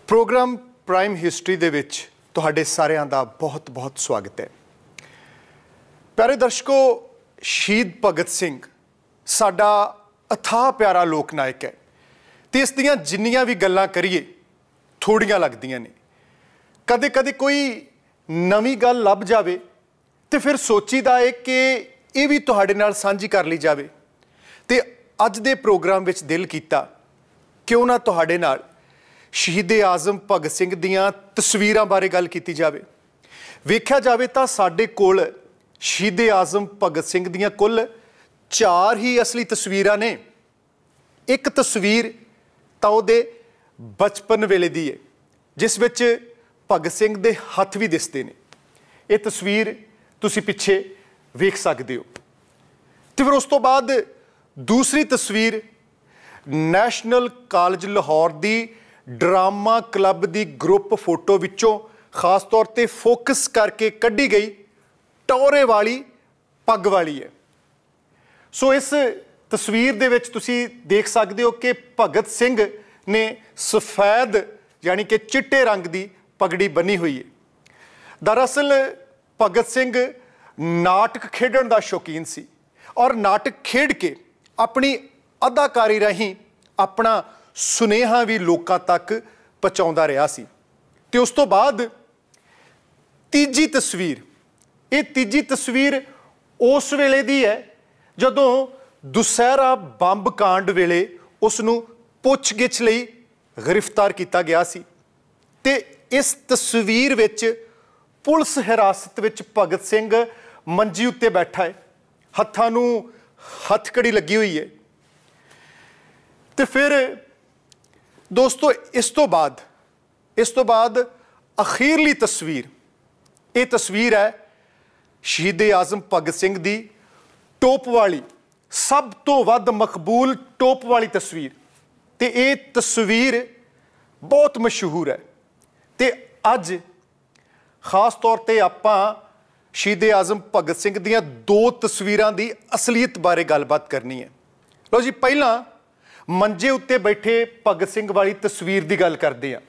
Programme prime history दे विच तुहाडे सारिਆਂ ਦਾ बहुत बहुत स्वागत है। प्यारे दर्शकों, शहीद भगत सिंह साडा अथाह प्यारा लोक नायक है ते इस दियां जिन्नियां भी गल्लां करिए थोड़ियां लगदियां ने। कदे कदे कोई नवीं गल लभ जावे ते फिर सोचीदा है कि ये भी तुहाडे नाल सांझी कर ली जावे ते अज दे प्रोग्राम विच दिल कीता क्यों ना तुहाडे नाल शहीद-ए-आज़म भगत सिंह दियां तस्वीरां बारे गल कीती जावे। वेख्या जावे तां साडे कोल शहीद-ए-आज़म भगत सिंह दियां कुल 4 ही असली तस्वीरां ने। एक तस्वीर तां उहदे बचपन वेले दी है जिस विच भगत सिंह दे हत्थ भी दिसदे ने। ये तस्वीर तुसीं पिछे वेख सकदे हो। ते फिर उस तो बाद दूसरी तस्वीर नैशनल कॉलेज लाहौर दी ड्रामा क्लब दी ग्रुप फोटो विचों खास तौर पर फोकस करके कढ़ी गई टौरे वाली पग वाली है। सो इस तस्वीर दे विच तुसीं देख सकते हो कि भगत सिंह ने सफेद यानी कि चिट्टे रंग की पगड़ी बनी हुई है। दरअसल भगत सिंह नाटक खेडण दा शौकीन सी और नाटक खेड के अपनी अदाकारी राहीं अपना सुनेहा भी लोकां तक पहुँचाउंदा रहा सी। ते उस तो बाद तीजी तस्वीर, ये तीजी तस्वीर उस वेले दी है जदों दुसहरा बंब कांड वेले उसनूं पुछ-गिछ लई गिरफ्तार किया गया सी। ते इस तस्वीर विच पुलिस हिरासत विच भगत सिंह मंजी उत्ते बैठा है, हत्थां नूं हथकड़ी लगी हुई है। ते फिर दोस्तों इस तो बाद अखीरली तस्वीर, ये तस्वीर है शहीद-ए-आज़म भगत सिंह दी टोप वाली, सब तो वध मकबूल टोप वाली तस्वीर। ते ये तस्वीर बहुत मशहूर है। ते अज खास तौर पर आपां शहीद-ए-आज़म भगत सिंह दियां 2 तस्वीरां दी असलीयत बारे गलबात करनी है। लो जी, पहला मंजे उत्ते बैठे भगत सिंह वाली तस्वीर की गल करते हैं।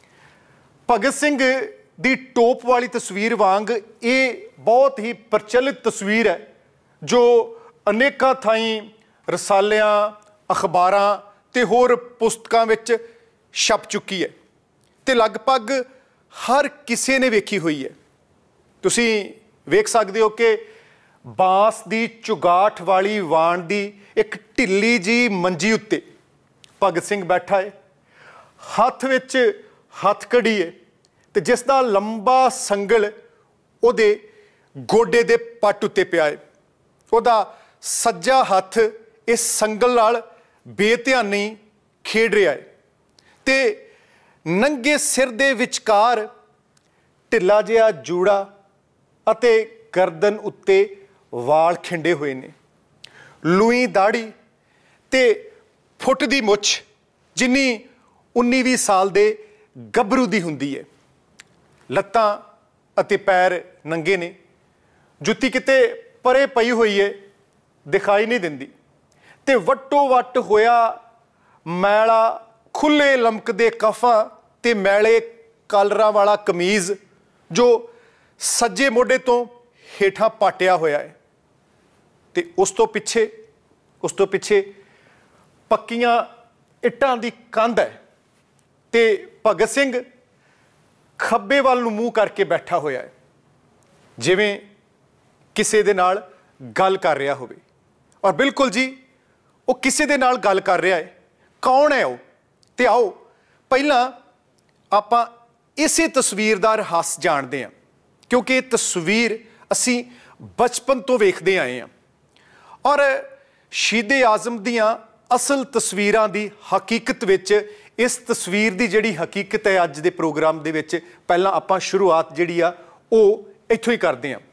भगत सिंह दी टोप वाली तस्वीर वांग ये बहुत ही प्रचलित तस्वीर है जो अनेकों थाई रसालियां, अखबारां ते होर पुस्तकां विच छप चुकी है ते लगभग हर किसी ने वेखी हुई है। तुसीं वेख सकते हो कि बांस की चुगाठ वाली वाण की एक ढिली जी मंजी उत्ते भगत सिंह बैठा है, हत्थ विच हथकड़ी है ते जिसदा लंबा संगल उहदे गोडे दे पट उत्ते पिया है। उहदा सज्जा हत्थ इस संगल नाल बेध्यानी खेड रहा है ते नंगे सिर दे विचकार ढिला जिहा जूड़ा अते गर्दन उत्ते वाल खिंडे हुए ने। लूई दाड़ी ते फुट दी मुछ जिन्नी 19-20 साल दे गभरू दी हुंदी है। लत्तां अते पैर नंगे ने, जुत्ती किते परे पई हुई है, दिखाई नहीं दिंदी ते वट्टो वट्ट होया मैला खुले लमकदे कफां ते मैले कालरां वाला कमीज़ जो सज्जे मोढे तो हेठां पाटिया होया है। ते उस तो पिछे पक्कियां इट्टां दी कंध है ते भगत सिंह खब्बे वाल नूं मूँह करके बैठा होया है जिवें किसी दे नाल गल कर रहा होवे। और बिल्कुल जी वो किसी दे नाल गल कर रहा है। कौन है वो? ते आओ पहला आपां इसे तस्वीर दा रहस्य जानते हैं क्योंकि तस्वीर असी बचपन तो वेखते आए हैं और शहीद-ए-आज़म दियां असल तस्वीरां दी हकीकत विच इस तस्वीर दी जिहड़ी हकीकत है अज दे प्रोग्राम दे विच पहलां आपां शुरुआत जिहड़ी आ ओह इत्थों ही करते हैं।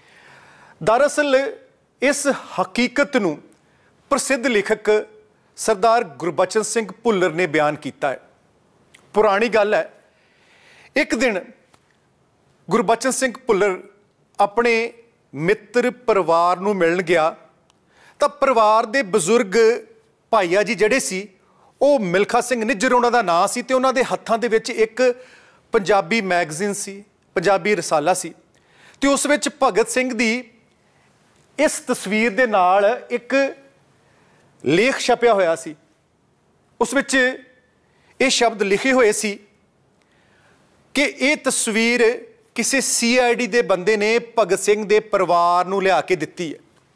दरअसल इस हकीकत नूं प्रसिद्ध लेखक सरदार गुरबचन सिंह भुल्लर ने बयान किया है। पुरानी गल है, एक दिन गुरबचन सिंह भुल्लर अपने मित्र परिवार नूं मिलण गया तो परिवार दे बजुर्ग भाईया जी जड़े सी ਉਹ ਮਿਲਖਾ ਸਿੰਘ ਨਿੱਜਰ ਉਹਨਾਂ ਦਾ ਨਾਂ ਸੀ, ਤੇ ਉਹਨਾਂ ਦੇ ਹੱਥਾਂ ਦੇ ਵਿੱਚ ਇੱਕ ਪੰਜਾਬੀ ਮੈਗਜ਼ੀਨ ਸੀ, ਪੰਜਾਬੀ ਰਸਾਲਾ ਸੀ, ਤੇ ਉਸ ਵਿੱਚ ਭਗਤ ਸਿੰਘ ਦੀ ਇਸ ਤਸਵੀਰ ਦੇ ਨਾਲ ਇੱਕ ਲੇਖ ਛਪਿਆ ਹੋਇਆ ਸੀ। ਉਸ ਵਿੱਚ ਇਹ ਸ਼ਬਦ ਲਿਖੇ ਹੋਏ ਸੀ ਕਿ ਇਹ ਤਸਵੀਰ ਕਿਸੇ CID ਦੇ ਬੰਦੇ ਨੇ ਭਗਤ ਸਿੰਘ ਦੇ ਪਰਿਵਾਰ ਨੂੰ ਲਿਆ ਕੇ ਦਿੱਤੀ ਹੈ।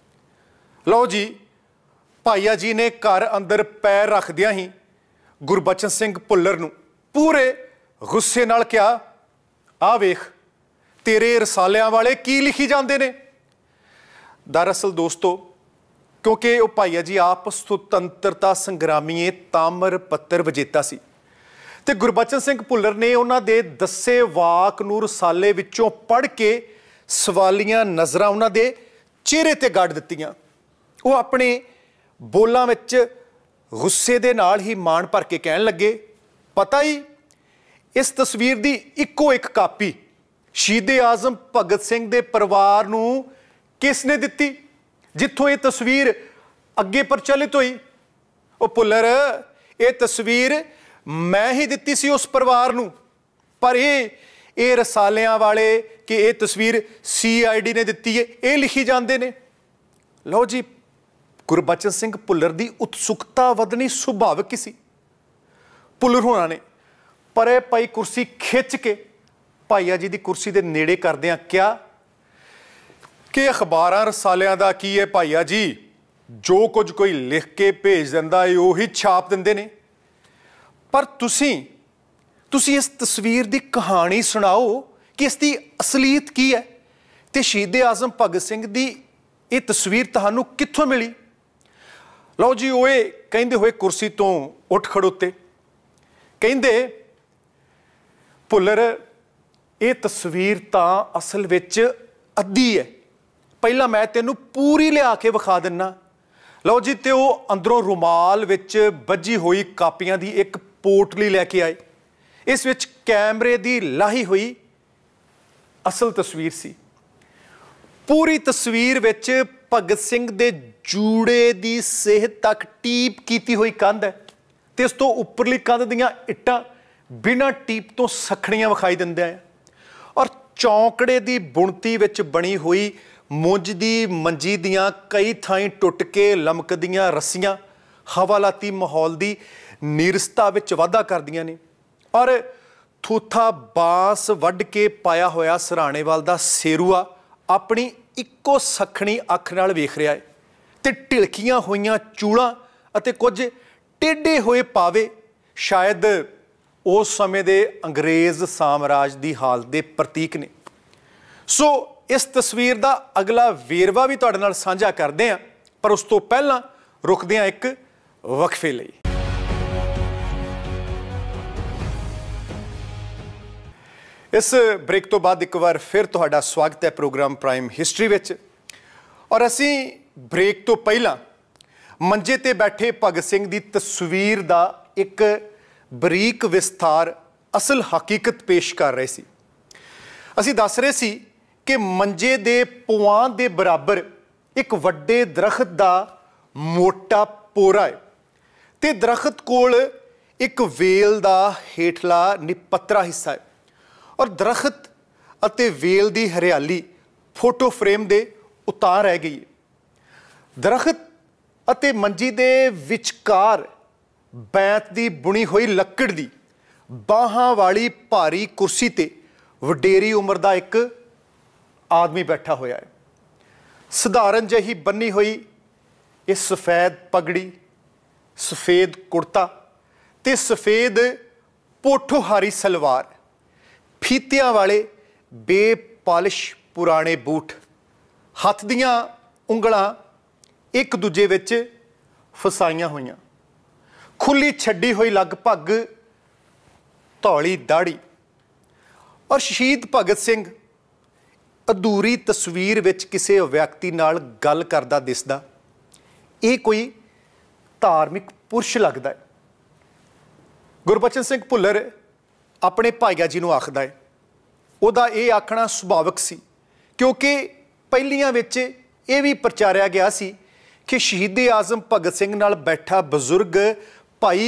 ਲਓ ਜੀ, ਭਾਈਆ ਜੀ ਨੇ ਘਰ ਅੰਦਰ ਪੈਰ ਰੱਖਦਿਆਂ ਹੀ ਗੁਰਬਚਨ ਸਿੰਘ ਭੁੱਲਰ ਨੂੰ ਪੂਰੇ ਗੁੱਸੇ ਨਾਲ ਕਿਹਾ, ਆਹ ਵੇਖ ਤੇਰੇ ਰਸਾਲਿਆਂ ਵਾਲੇ ਕੀ ਲਿਖੀ ਜਾਂਦੇ ਨੇ। ਦਰਅਸਲ ਦੋਸਤੋ, ਕਿਉਂਕਿ ਉਹ ਭਾਈਆ ਜੀ ਆਪ ਸੁਤੰਤਰਤਾ ਸੰਗਰਾਮੀਏ ਤਾਮਰ ਪੱਤਰ ਵਿਜੇਤਾ ਸੀ, ਤੇ ਗੁਰਬਚਨ ਸਿੰਘ ਭੁੱਲਰ ਨੇ ਉਹਨਾਂ ਦੇ ਦੱਸੇ ਵਾਕ ਨੂੰ ਰਸਾਲੇ ਵਿੱਚੋਂ ਪੜ੍ਹ ਕੇ ਸਵਾਲੀਆਂ ਨਜ਼ਰਾਂ ਉਹਨਾਂ ਦੇ ਚਿਹਰੇ ਤੇ ਗੱਡ ਦਿੱਤੀਆਂ। ਉਹ ਆਪਣੇ ਬੋਲਾਂ ਵਿੱਚ ਗੁੱਸੇ ਦੇ ਨਾਲ ਹੀ ਮਾਣ ਭਰ ਕੇ ਕਹਿਣ ਲੱਗੇ, ਪਤਾ ਹੀ ਇਸ ਤਸਵੀਰ ਦੀ ਇੱਕੋ ਇੱਕ ਕਾਪੀ ਸ਼ਹੀਦ-ਏ-ਆਜ਼ਮ ਭਗਤ ਸਿੰਘ ਦੇ ਪਰਿਵਾਰ ਨੂੰ ਕਿਸ ਨੇ ਦਿੱਤੀ, ਜਿੱਥੋਂ ਇਹ ਤਸਵੀਰ ਅੱਗੇ ਪ੍ਰਚਲਿਤ ਹੋਈ। ਉਹ ਭੁੱਲਰ, ਇਹ ਤਸਵੀਰ ਮੈਂ ਹੀ ਦਿੱਤੀ ਸੀ ਉਸ ਪਰਿਵਾਰ ਨੂੰ, ਪਰ ਇਹ ਰਸਾਲਿਆਂ ਵਾਲੇ ਕਿ ਇਹ ਤਸਵੀਰ CID ਨੇ ਦਿੱਤੀ ਹੈ, ਇਹ ਲਿਖੀ ਜਾਂਦੇ ਨੇ। ਲਓ ਜੀ, ਗੁਰਬਚਨ ਸਿੰਘ ਭੁੱਲਰ ਦੀ ਉਤਸੁਕਤਾ ਵਧਣੀ ਸੁਭਾਵਿਕ ਹੀ ਸੀ। ਭੁੱਲਰ ਹੋਣਾ ਨੇ ਪਰੇ ਪਈ ਕੁਰਸੀ ਖਿੱਚ ਕੇ ਭਾਈਆ ਜੀ ਦੀ ਕੁਰਸੀ ਦੇ ਨੇੜੇ ਕਰਦਿਆਂ ਕਿਹਾ ਕਿ ਅਖਬਾਰਾਂ ਰਸਾਲਿਆਂ ਦਾ ਕੀ ਹੈ ਭਾਈਆ ਜੀ, ਜੋ ਕੁਝ ਕੋਈ ਲਿਖ ਕੇ ਭੇਜ ਦਿੰਦਾ ਹੈ ਉਹੀ ਛਾਪ ਦਿੰਦੇ ਨੇ, ਪਰ ਤੁਸੀਂ ਇਸ ਤਸਵੀਰ ਦੀ ਕਹਾਣੀ ਸੁਣਾਓ ਕਿ ਇਸ ਦੀ ਅਸਲੀਅਤ ਕੀ ਹੈ, ਤੇ ਸ਼ਹੀਦ-ਏ-ਆਜ਼ਮ ਭਗਤ ਸਿੰਘ ਦੀ ਇਹ ਤਸਵੀਰ ਤੁਹਾਨੂੰ ਕਿੱਥੋਂ ਮਿਲੀ। ਲਓ ਜੀ, ਉਹ ਇਹ ਕਹਿੰਦੇ ਹੋਏ ਕੁਰਸੀ ਤੋਂ ਉੱਠ ਖੜੋਤੇ, ਕਹਿੰਦੇ, ਭੁੱਲਰ, ਇਹ ਤਸਵੀਰ ਤਾਂ ਅਸਲ ਵਿੱਚ ਅੱਧੀ ਹੈ, ਪਹਿਲਾਂ ਮੈਂ ਤੈਨੂੰ ਪੂਰੀ ਲਿਆ ਕੇ ਵਿਖਾ ਦਿੰਨਾ। ਲਓ ਜੀ, ਤੇ ਉਹ ਅੰਦਰੋਂ ਰੁਮਾਲ ਵਿੱਚ ਬੱਝੀ ਹੋਈ ਕਾਪੀਆਂ ਦੀ ਇੱਕ ਪੋਟਲੀ ਲੈ ਕੇ ਆਏ। ਇਸ ਵਿੱਚ ਕੈਮਰੇ ਦੀ ਲਾਹੀ ਹੋਈ ਅਸਲ ਤਸਵੀਰ ਸੀ। ਪੂਰੀ ਤਸਵੀਰ ਵਿੱਚ ਭਗਤ ਸਿੰਘ ਦੇ ਜੂੜੇ ਦੀ ਸਿਹਤ ਤੱਕ ਟੀਪ ਕੀਤੀ ਹੋਈ ਕੰਧ ਹੈ, ਤੇ ਇਸ ਤੋਂ ਉੱਪਰਲੀ ਕੰਧ ਦੀਆਂ ਇੱਟਾਂ ਬਿਨਾਂ ਟੀਪ ਤੋਂ ਸਖਣੀਆਂ ਵਿਖਾਈ ਦਿੰਦੇ ਆ, ਔਰ ਚੌਂਕੜੇ ਦੀ ਬੁਣਤੀ ਵਿੱਚ ਬਣੀ ਹੋਈ ਮੁੰਜ ਦੀ ਮੰਜੀ ਦੀਆਂ ਕਈ ਥਾਈਂ ਟੁੱਟ ਕੇ ਲਮਕਦੀਆਂ ਰੱਸੀਆਂ ਹਵਾਲਾਤੀ ਮਾਹੌਲ ਦੀ ਨੀਰਸਤਾ ਵਿੱਚ ਵਾਧਾ ਕਰਦੀਆਂ ਨੇ, ਔਰ ਥੂਥਾ ਬਾਂਸ ਵੱਢ ਕੇ ਪਾਇਆ ਹੋਇਆ ਸਰਾਣੇਵਾਲ ਦਾ ਸੇਰੂਆ ਆਪਣੀ ਇੱਕੋ ਸਖਣੀ ਅੱਖ ਨਾਲ ਵੇਖ ਰਿਹਾ ਹੈ, ਤੇ ਢਿਲਕੀਆਂ ਹੋਈਆਂ ਚੂੜਾਂ ਅਤੇ ਕੁਝ ਟੇਢੇ ਹੋਏ ਪਾਵੇ ਸ਼ਾਇਦ ਉਸ ਸਮੇਂ ਦੇ ਅੰਗਰੇਜ਼ ਸਾਮਰਾਜ ਦੀ ਹਾਲਤ ਦੇ ਪ੍ਰਤੀਕ ਨੇ। ਸੋ ਇਸ ਤਸਵੀਰ ਦਾ ਅਗਲਾ ਵੇਰਵਾ ਵੀ ਤੁਹਾਡੇ ਨਾਲ ਸਾਂਝਾ ਕਰਦੇ ਹਾਂ, ਪਰ ਉਸ ਤੋਂ ਪਹਿਲਾਂ ਰੁਕਦੇ ਹਾਂ ਇੱਕ ਵਕਫੇ ਲਈ। ਇਸ ਬ੍ਰੇਕ ਤੋਂ ਬਾਅਦ ਇੱਕ ਵਾਰ ਫਿਰ ਤੁਹਾਡਾ ਸਵਾਗਤ ਹੈ ਪ੍ਰੋਗਰਾਮ ਪ੍ਰਾਈਮ ਹਿਸਟਰੀ ਵਿੱਚ, ਔਰ ਅਸੀਂ ਬ੍ਰੇਕ ਤੋਂ ਪਹਿਲਾਂ ਮੰਜੇ ਤੇ ਬੈਠੇ ਭਗਤ ਸਿੰਘ ਦੀ ਤਸਵੀਰ ਦਾ ਇੱਕ ਬਰੀਕ ਵਿਸਥਾਰ ਅਸਲ ਹਕੀਕਤ ਪੇਸ਼ ਕਰ ਰਹੇ ਸੀ। ਅਸੀਂ ਦੱਸ ਰਹੇ ਸੀ ਕਿ ਮੰਜੇ ਦੇ ਪੁਆਂ ਦੇ ਬਰਾਬਰ ਇੱਕ ਵੱਡੇ ਦਰਖਤ ਦਾ ਮੋਟਾ ਪੋਰਾ ਹੈ, ਤੇ ਦਰਖਤ ਕੋਲ ਇੱਕ ਵੇਲ ਦਾ ਹੇਠਲਾ ਨਿਪੱਤਰਾ ਹਿੱਸਾ ਹੈ, ਔਰ ਦਰਖਤ ਅਤੇ ਵੇਲ ਦੀ ਹਰਿਆਲੀ ਫੋਟੋ ਫਰੇਮ ਦੇ ਉਤਾਰ ਰਹਿ ਗਈ ਹੈ। ਦਰਖਤ ਅਤੇ ਮੰਜੀ ਦੇ ਵਿਚਕਾਰ ਬੈਂਤ ਦੀ ਬੁਣੀ ਹੋਈ ਲੱਕੜ ਦੀ ਬਾਹਾਂ ਵਾਲੀ ਭਾਰੀ ਕੁਰਸੀ ਤੇ ਵਡੇਰੀ ਉਮਰ ਦਾ ਇੱਕ ਆਦਮੀ ਬੈਠਾ ਹੋਇਆ ਹੈ। ਸਧਾਰਨ ਜਿਹੀ ਬੰਨੀ ਹੋਈ ਇਹ ਸਫੈਦ ਪਗੜੀ, ਸਫੇਦ ਕੁੜਤਾ ਤੇ ਸਫੇਦ ਪੋਠੋਹਾਰੀ ਸਲਵਾਰ, ਫੀਤਿਆਂ ਵਾਲੇ ਬੇਪਾਲਿਸ਼ ਪੁਰਾਣੇ ਬੂਟ, ਹੱਥ ਦੀਆਂ ਉਂਗਲਾਂ ਇੱਕ ਦੂਜੇ ਵਿੱਚ ਫਸਾਈਆਂ ਹੋਈਆਂ, ਖੁੱਲੀ ਛੱਡੀ ਹੋਈ ਲਗਭਗ ਧੌਲੀ ਦਾੜੀ, ਔਰ ਸ਼ਹੀਦ ਭਗਤ ਸਿੰਘ ਅਧੂਰੀ ਤਸਵੀਰ ਵਿੱਚ ਕਿਸੇ ਵਿਅਕਤੀ ਨਾਲ ਗੱਲ ਕਰਦਾ ਦਿਸਦਾ। ਇਹ ਕੋਈ ਧਾਰਮਿਕ ਪੁਰਸ਼ ਲੱਗਦਾ ਹੈ। ਗੁਰਬਚਨ ਸਿੰਘ ਭੁੱਲਰ ਆਪਣੇ ਭਾਈਆ ਜੀ ਨੂੰ ਆਖਦਾ ਹੈ। ਉਹਦਾ ਇਹ ਆਖਣਾ ਸੁਭਾਵਿਕ ਸੀ, ਕਿਉਂਕਿ ਪਹਿਲੀਆਂ ਵਿੱਚ ਇਹ ਵੀ ਪ੍ਰਚਾਰਿਆ ਗਿਆ ਸੀ ਕਿ ਸ਼ਹੀਦ-ਏ-ਆਜ਼ਮ ਭਗਤ ਸਿੰਘ ਨਾਲ ਬੈਠਾ ਬਜ਼ੁਰਗ ਭਾਈ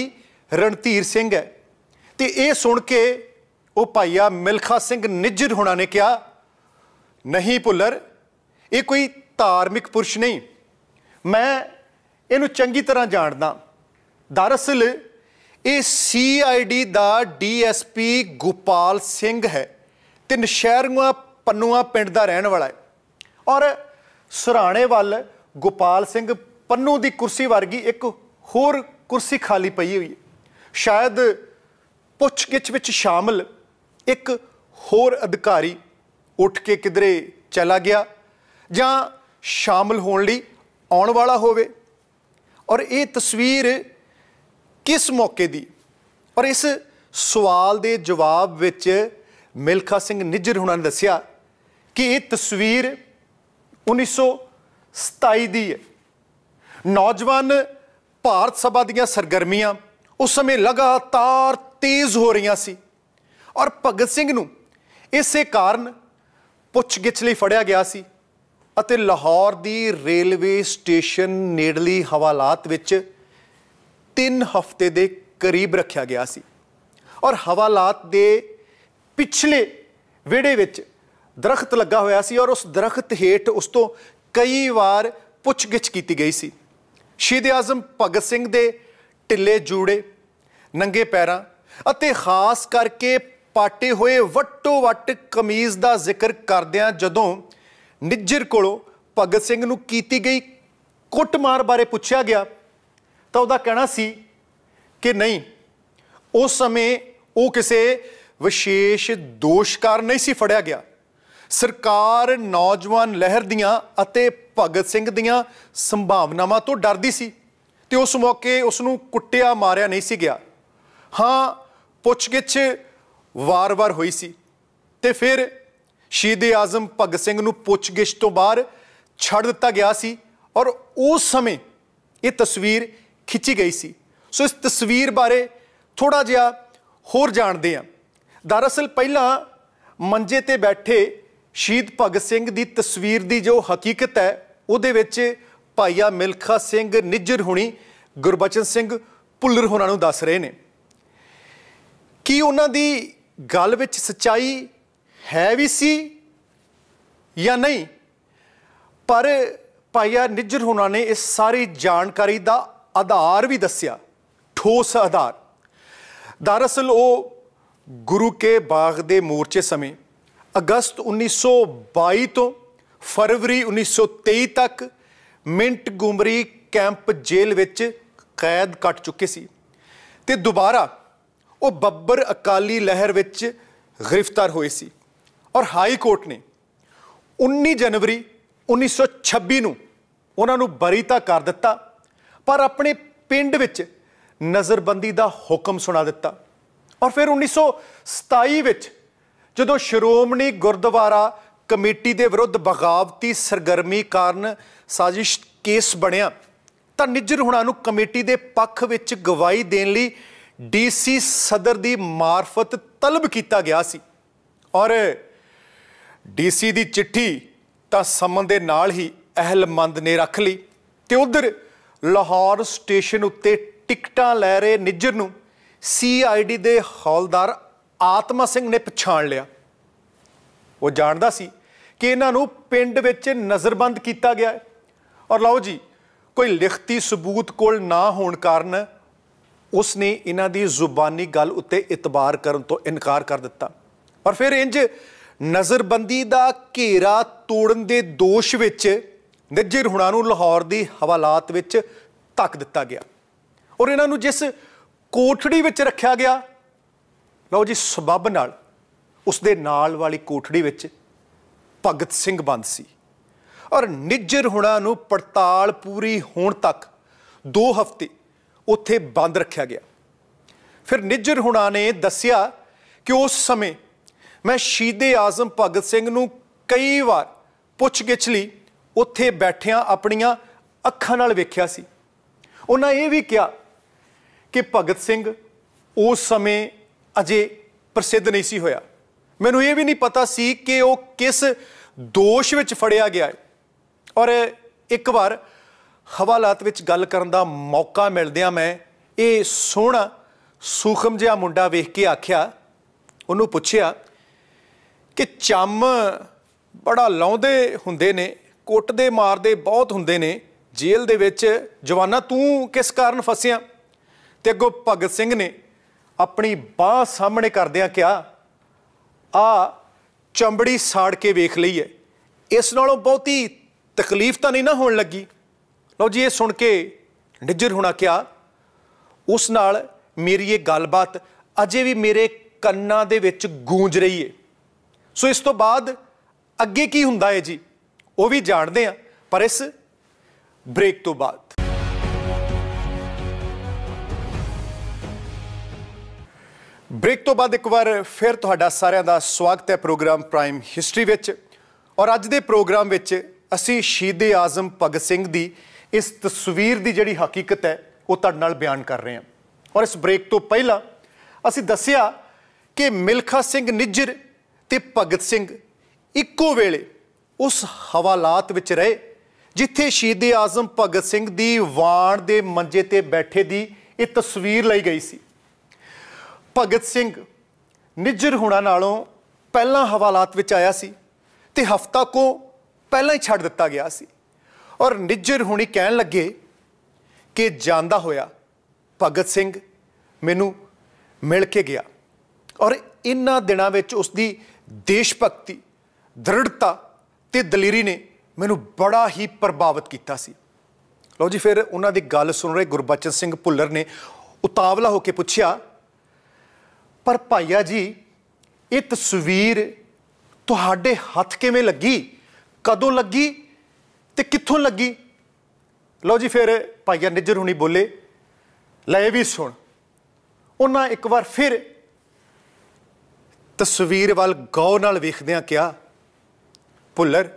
रणधीर सिंह है। तो ये सुन के वो भाईया मिल्खा सिंह निज्जर होना ने कहा, नहीं भुल्लर, ये कोई धार्मिक पुरुष नहीं, मैं इनू चंगी तरह जानदा। दरअसल ये CID दा DSP गोपाल सिंह है तो नशहरुआ पन्नुआ पिंड दा रहने वाला है। और सराणे वाल गोपाल सिंह पन्नू की कुर्सी वर्गी एक होर कुर्सी खाली पई हुई है। शायद पुछ-गिछ विच शामिल एक होर अधिकारी उठ के किधरे चला गया जां शामिल होने लई आउण वाला होवे। और ये तस्वीर किस मौके दी, और इस सवाल के जवाब विच मिल्खा सिंह निज्जर होना ने दस्सिया कि ये तस्वीर 1927 दी है। नौजवान भारत सभा दीयां सरगर्मियां उस समय लगातार तेज़ हो रही सी और भगत सिंह नूं इसे कारण पुछ-गिछ लई फड़िया गया सी अते लाहौर दी रेलवे स्टेशन नेड़ली हवालात विच 3 हफ्ते दे करीब रखा गया सी। और हवालात दे पिछले विहड़े विच दरख्त लगा होया सी और उस दरख्त हेठ उस तो कई बार पुछ-गिछ की गई सी। शहीद-ए-आज़म भगत सिंह दे ढिले जूड़े, नंगे पैरां अते खास करके पाटे हुए वट्टो वट्ट कमीज़ का जिक्र करदियां जदों निज्जर कोलों भगत सिंह नूं कीती गई कुटमार बारे पूछा गया तो उसका कहना सी कि नहीं, उस समय वो किसी विशेष दोष कारण नहीं सी फड़िया गया। सरकार नौजवान लहर दियां अते भगत सिंह दियां संभावनावां तो डरदी सी ते उस मौके उसनूं कुट्टिया मारिया नहीं सी गया। हाँ, पुछ-गिछ वार-वार हुई सी ते फिर शहीद-ए-आज़म भगत सिंह नूं पुछ-गिछ तो बाहर छड़ दिता गया सी और उस समय ये तस्वीर खिंची गई सी। सो इस तस्वीर बारे थोड़ा जिहा होर जानते हैं। दरअसल पहला मंजे ते बैठे शहीद भगत सिंह की तस्वीर की जो हकीकत है उहदे विच भाईया मिल्खा सिंह निज्जर हुणी गुरबचन सिंह भुल्लर होना नूं दस रहे ने कि उन्हां दी गल विच सच्चाई है भी सी या नहीं। पर भाईया निज्जर होना ने इस सारी जानकारी का आधार भी दस्या, ठोस आधार। दरअसल वो गुरु के बाग दे मोर्चे समय अगस्त 1922 तो फरवरी 1923 तक मिंट गुमरी कैंप जेल विच कैद कट चुके सी ते दोबारा वो बब्बर अकाली लहर विच गिरफ्तार होए सी और हाई कोर्ट ने 19 जनवरी 1926 नूं उन्हां नूं बरी तां कर दिता पर अपने पिंड विच नज़रबंदी का हुक्म सुना दिता। और फिर 1927 विच जदों श्रोमणी गुरुद्वारा कमेटी के विरुद्ध बगावती सरगर्मी कारण साजिश केस बनिया तां निज्जर हुणां नूं कमेटी के पक्ष विच गवाही देण लई DC सदर की मार्फत तलब किया गया सी और DC की चिट्ठी तां समन दे नाल ही अहलमंद ने रख ली ते उधर लाहौर स्टेशन उत्ते टिकटां लै रहे निज्जर नूं CID दे हौलदार आत्मा सिंह ने पछाण लिया। वो जानदा सी कि इन्हां नूं पिंड विच नज़रबंद किया गया है और लो जी कोई लिखती सबूत कोल ना होने कारण उसने इन्हां दी जुबानी गल उत्ते इतबार करन तो इनकार कर दिता और फिर इंज नज़रबंदी का घेरा तोड़न के दोष विच निज्जर हुणां नूं लाहौर दी हवालात विच धक दिता गया और इन्हां नूं जिस कोठड़ी विच रखा गया लो जी सबब नाल उसदे नाल वाली कोठड़ी विच भगत सिंह बंद सी और निज्जर हुणां नूं पड़ताल पूरी होण तक 2 हफ्ते उत्थे बंद रखा गया। फिर निज्जर हुणां ने दस्सिया कि उस समय मैं शहीद-ए-आज़म भगत सिंह नूं कई बार पुछ-गिछ लई उत्थे बैठिया अपनियां अखां नाल वेख्या सी। उन्हां ये भी कहा कि भगत सिंह उस समय अजे प्रसिद्ध नहीं सी होया। मैनूं ये भी नहीं पता सी कि वो किस दोष विच फड़िया गया है और एक बार हवालात विच गल करन दा मौका मिलदियां मैं ये सुहना सूखम जिहा मुंडा वेख के आख्या, उन्होंने पुछया कि चम बड़ा लाउंदे हुंदे ने, कुटदे मारदे बहुत हुंदे ने, जेल दे विच जवाना तू किस कारण फसिया? ते अगों भगत सिंह ने अपनी बांह सामने करदियां कहा, आ चंबड़ी साड़ के वेख लई है, इस नालों बहुती तकलीफ तो नहीं ना होण लगी। लो जी, ये सुन के निज्जर होना क्या, उस नाल मेरी ये गलबात अजे भी मेरे कन्नां दे विच गूंज रही है। सो इस तो बाद अगे की हुंदा है जी, वो भी जानते हैं, पर इस ब्रेक तो बाद। ब्रेक तो बाद एक बार फिर तुहाडा सारिਆਂ ਦਾ स्वागत है प्रोग्राम प्राइम हिस्टरी विच। और अज दे प्रोग्राम विच असीं शहीदे आजम भगत सिंह दी इस तस्वीर की जिहड़ी हकीकत है वो तुहाडे नाल बयान कर रहे हैं। और इस ब्रेक तो पहला असीं दस्सिया कि मिल्खा सिंह निज्जर ते भगत सिंह इक्को वेले उस हवालात विच रहे जिथे शहीदे आजम भगत सिंह दी वाण दे मंजे ते बैठे दी ये तस्वीर लई गई सी। भगत सिंह निज्जर होना नालों पहला हवालात विच आया सी ते हफ्ता को पहला ही छड्ड दिता गया सी। और निज्जर होनी कहन लगे कि जांदा होया भगत सिंह मैनू मिल के गया और इन्हां दिनां विच उसदी देश भगती, दृढ़ता ते दलेरी ने मैनू बड़ा ही प्रभावित किया सी। लो जी, फिर उन्हां दी गल सुन रहे गुरबचन सिंह भुल्लर ने उतावला होकर पुछया, पर भाईया जी ये तस्वीर तुहाडे हथ किवें लगी, कदों लगी ते कित्थों लगी? लो जी, फिर भाईया निज्जर हुणी बोले, ले भी सुन। उन्हां एक बार फिर तस्वीर वाल गौर नाल वेखदियां कहा, भुल्लर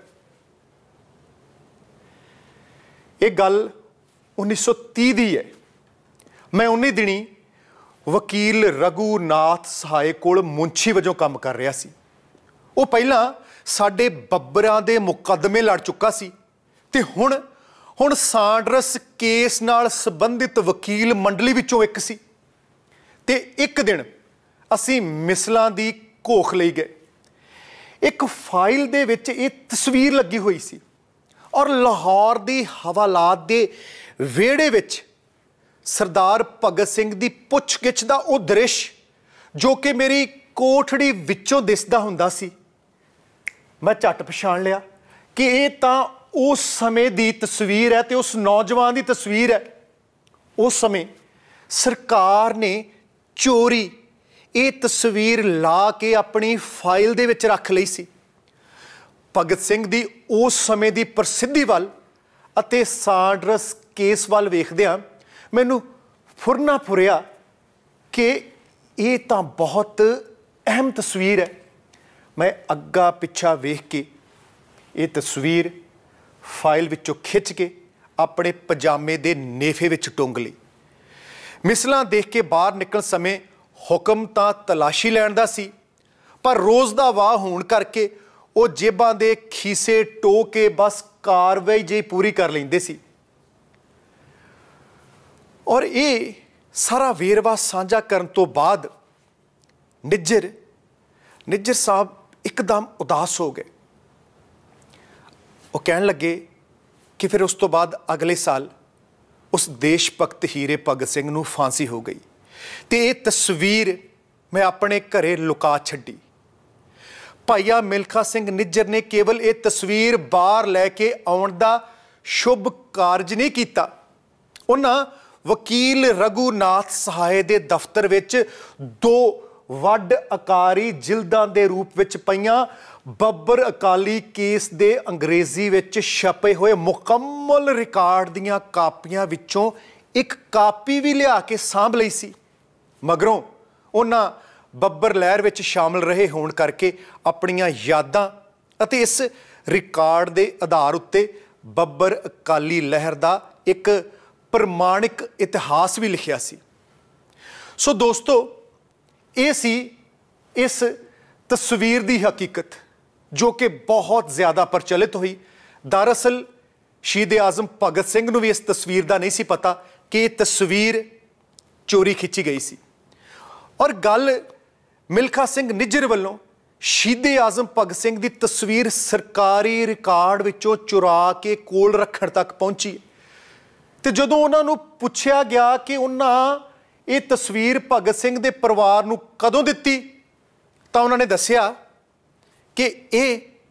ये गल 1930 दी है। मैं उन्हीं दिनी वकील रघुनाथ सहाय कोल मुंशी वजों काम कर रहा सी। वो पहला साडे बब्बरां दे मुकदमे लड़ चुका सी ते हुण सांडरस केस नाल संबंधित वकील मंडली विचों एक सी। ते एक दिन असीं मिसलां दी घोख लई गए। एक फाइल दे विच ये तस्वीर लगी हुई सी और लाहौर दी हवालात दे वेड़े विच सरदार भगत सिंह दी पुछ-गिछ दा वो दृश्य जो कि मेरी कोठड़ी विचों दिसदा हुंदा सी। मैं झट पछाण लिया कि ये तां उस समय दी तस्वीर है ते उस नौजवान दी तस्वीर है। उस समय सरकार ने चोरी ये तस्वीर ला के अपनी फाइल दे विच रख लई सी। भगत सिंह दी उस समय दी प्रसिद्धि वाल अते सांडरस केस वाल वेखदियां मैनू फुरना फुरिया कि ये तां बहुत अहम तस्वीर है। मैं अग्गा पिछा वेख के ये तस्वीर फाइल विचों खिंच के अपने पजामे दे नेफे विच टुंग लई। मिसलां देख के बाहर निकल समय हुक्म तां तलाशी लैण दा सी, पर रोज़ दा वाह होण करके वो जेबां दे खीसे टो के बस कार्रवाई जी पूरी कर लैंदे सी। और ये सारा वेरवा साझा करन तो बाद निज्जर साहब एकदम उदास हो गए। वो कहन लगे कि फिर उस तो बाद अगले साल उस देश भगत हीरे भगत सिंह नूं फांसी हो गई ते ये तस्वीर मैं अपने घरे लुका छड्डी। भाईया मिल्खा सिंह निज्जर ने केवल ये तस्वीर बाहर लैके आउण दा शुभ कारज नहीं किया। उन्हां वकील रघुनाथ सहाय दे दफ्तर विच 2 वड आकारी जिल्दां दे रूप विच पईयां बब्बर अकाली केस दे अंग्रेजी विच छपे हुए मुकम्मल रिकार्ड दीयां कापियां विचों एक कापी भी लिया के सांभ लई सी। मगरों उन्हां बब्बर लहर विच शामिल रहे होण करके अपणियां यादां अते इस रिकार्ड दे आधार उत्ते बब्बर अकाली लहर दा एक प्रमाणिक इतिहास भी लिखिया सी। सो दोस्तों, ये सी इस तस्वीर दी हकीकत जो कि बहुत ज़्यादा प्रचलित हुई। दरअसल शहीद आजम भगत सिंह नूं भी इस तस्वीर का नहीं सी पता कि ये तस्वीर चोरी खिंची गई सी। और गल मिल्खा सिंह निज्जर वालों शहीदे आजम भगत सिंह की तस्वीर सरकारी रिकॉर्ड विचों चुरा के कोल रखण तक पहुंची। तो जदों उन्होंने पूछा गया कि उन्होंने ये तस्वीर भगत सिंह के परिवार नूं कदों दिती, तो उन्होंने दसिया कि ये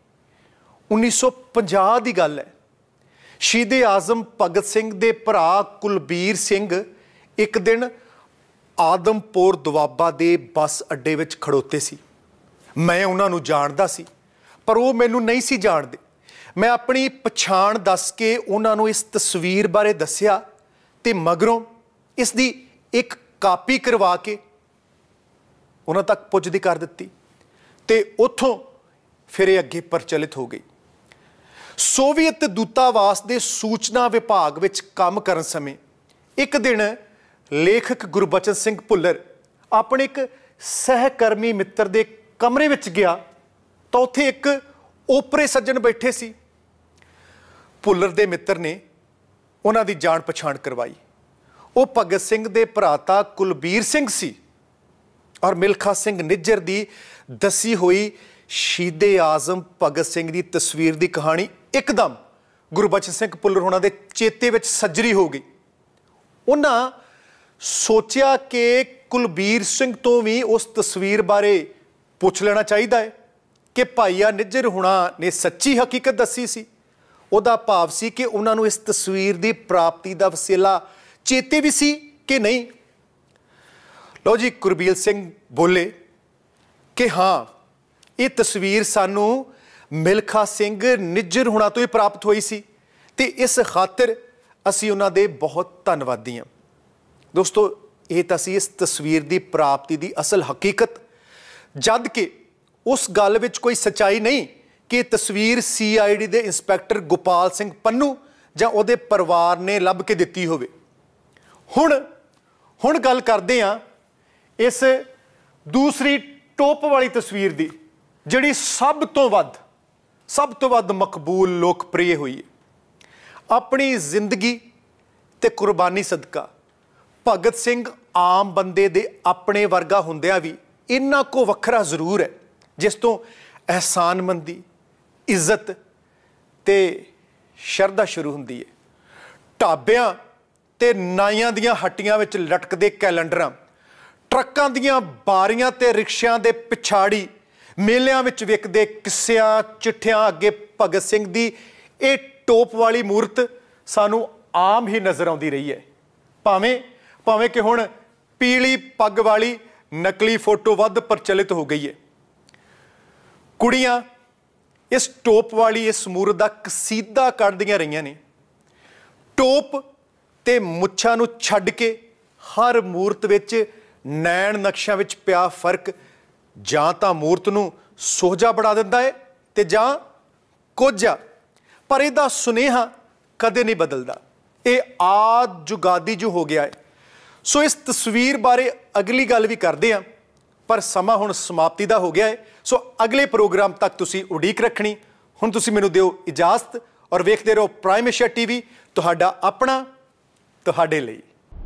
1950 की गल है। शहीदे आजम भगत सिंह के भरा कुलबीर सिंह एक दिन आदमपुर दुआबा के बस अड्डे विच खड़ोते सी। मैं उन्होंने जानता सी पर वो मैनू नहीं सी जानते। मैं अपनी पछाण दस के उन्होंने इस तस्वीर बारे दसिया ते मगरों इसकी एक कापी करवा के उन्होंने तक पुजदी कर दी ते उत्थों फिर अगे प्रचलित हो गई। सोवियत दूतावास के सूचना विभाग विच काम करन समय एक दिन लेखक गुरबचन सिंह भुल्लर अपने एक सहकर्मी मित्र के कमरे विच गया तो उत्थे एक ओपरे सज्जन बैठे सी। भुल्लर दे मित्र ने उन्हां दी जान पछाण करवाई। वो भगत सिंह दे भराता कुलबीर सिंह सी और मिल्खा सिंह निज्जर दी दसी हुई शहीदे आजम भगत सिंह की तस्वीर की कहानी एकदम गुरबचन सिंह भुल्लर होना दे चेते विच सजरी हो गई। उन्हां सोचा कि कुलबीर सिंह तो भी उस तस्वीर बारे पुछ लेना चाहिए है कि भाईया निज्जर हुणा ने सच्ची हकीकत दसी सी। उहदा भाव सी कि उन्होंने इस तस्वीर की प्राप्ति का वसीला चेते भी सी कि नहीं। लो जी, गुरबीर सिंह बोले कि हाँ ये तस्वीर सानू मिल्खा सिंह निज्जर हुणा तो ही प्राप्त हुई सी ते इस खातिर असी उन्हां दे बहुत धन्नवादी हाँ। दोस्तों, ये तो असी इस तस्वीर की प्राप्ति की असल हकीकत जद कि उस गल विच कोई सच्चाई नहीं कि तस्वीर CID के इंस्पैक्टर गोपाल सिंह पन्नू जां उहदे परिवार ने लभ के दिती होवे। हुण गल करदे हां इस दूसरी टोप वाली तस्वीर की जिहड़ी सब तो वध मकबूल लोकप्रिय हुई है। अपनी जिंदगी ते कुर्बानी सदका भगत सिंह आम बंदे दे अपने वर्गा हुंदिया भी इन्ना को वखरा जरूर है जिस तो एहसानमंदी इज्जत ते शरधा शुरू हुंदी है। ढाबियां ते नाइयां दियां हट्टियां विच लटकदे कैलेंडरां, ट्रकां दियां बारियां ते रिक्शियां दे पिछाड़ी मेलियां विच विकदे किस्सियां चिट्ठियां अगे भगत सिंह दी ये टोप वाली मूर्त सानू आम ही नज़र आउंदी रही है। भावें कि हुण पीली पग वाली नकली फोटो वध प्रचलित हो गई है। कुड़ियां इस टोप वाली इस मूर्त का कसीदा कढ़दियां रहियां ने। टोप ते मुच्छां नूं छड्ड के हर मूर्त विच नैण नक्शियां विच पिया फर्क जां तां मूर्त नूं सोहजा बढ़ा दिंदा है ते जां कोझा, पर इहदा सुनेहा कदे नहीं बदलदा। ये आद जुगादी जो हो गया है। सो इस तस्वीर बारे अगली गल भी करते हैं पर समा हुण समाप्ति का हो गया है। सो अगले प्रोग्राम तक तुसी उड़ीक रखनी। हुण तुसी मैनूं दिओ इजाजत और वेखदे रहो प्राइम एशिया TV, तुहाडा अपना तुहाडे लई।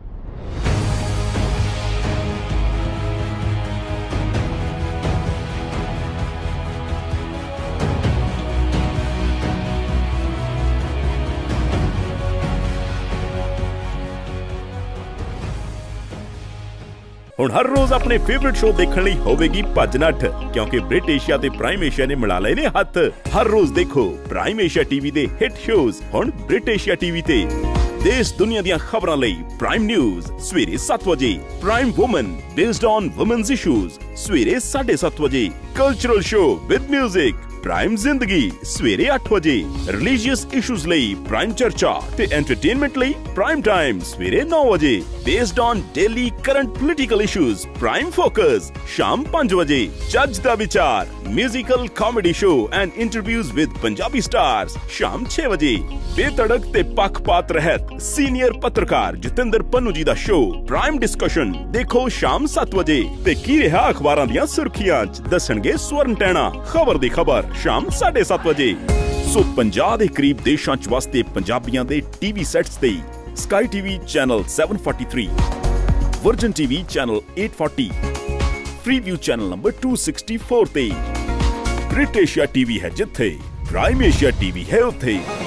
हुण हर रोज अपने फेवरेट शो देखने लई होवेगी भज नठ, क्योंकि ब्रिट एशिया ते प्राइम एशिया ने मिला लए ने हथ। हर रोज देखो प्राइम एशिया TV दे हिट शोज हुण ब्रिट एशिया TV ते। देश दुनिया दियां खबरां लई प्राइम न्यूज़ सवेरे 7 बजे, prime woman based on women's issues सवेरे 7:30 बजे, cultural show with music prime Zindagi सवेरे 8 बजे, रिलीजियस इशूज लई प्राइम चर्चा ते एंटरटेनमेंट लई प्राइम टाइम सवेरे 9 बजे, based on daily current political issues prime focus शाम 5 बजे, जज दा विचार musical comedy show and interviews with Punjabi stars शाम 6 बजे, बेतड़क ते पक्षपात रहत सीनियर पत्रकार जतिंदर पन्नू जी दा शो प्राइम डिस्कशन देखो शाम 7 बजे ते की रहा अखबारां दियां सुर्खियां दसणगे स्वर्ण टैणा खबर दी खबर शाम 7:30 बजे। सो 50 दे करीब देशां च वसदे पंजाबियां दे टीवी सैट्स ते Sky TV channel 743, Virgin TV channel 840, Freeview channel number 264 ते। ब्रिट एशिया टीवी है जिथे प्राइम एशिया टीवी है उत्थे।